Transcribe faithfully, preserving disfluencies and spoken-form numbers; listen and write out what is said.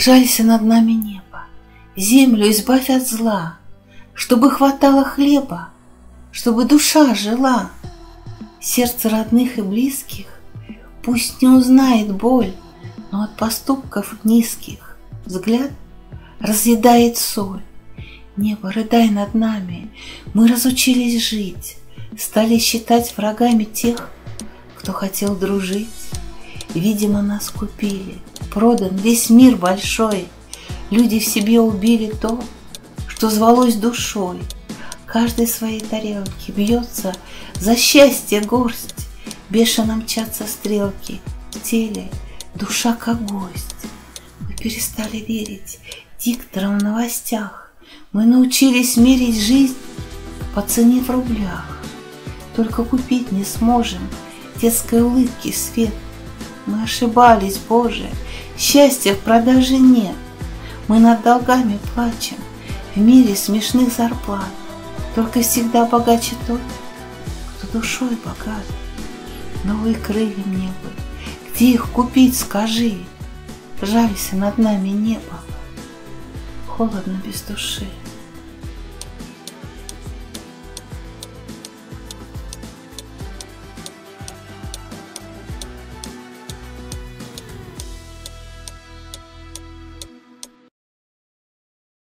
Жалься над нами небо, землю избавь от зла, чтобы хватало хлеба, чтобы душа жила. Сердце родных и близких пусть не узнает боль, но от поступков низких взгляд разъедает соль. Небо, рыдай над нами, мы разучились жить, стали считать врагами тех, кто хотел дружить. Видимо, нас купили, продан весь мир большой, люди в себе убили то, что звалось душой. Каждый в своей тарелке бьется за счастье горсть, бешено мчатся стрелки в теле, душа как гость. Мы перестали верить дикторам в новостях, мы научились мерить жизнь по цене в рублях. Только купить не сможем детской улыбки свет. Мы ошибались, Боже, счастья в продаже нет. Мы над долгами плачем в мире смешных зарплат. Только всегда богаче тот, кто душой богат. Новые крылья мне бы, где их купить, скажи. Жалься над нами небо, холодно без души.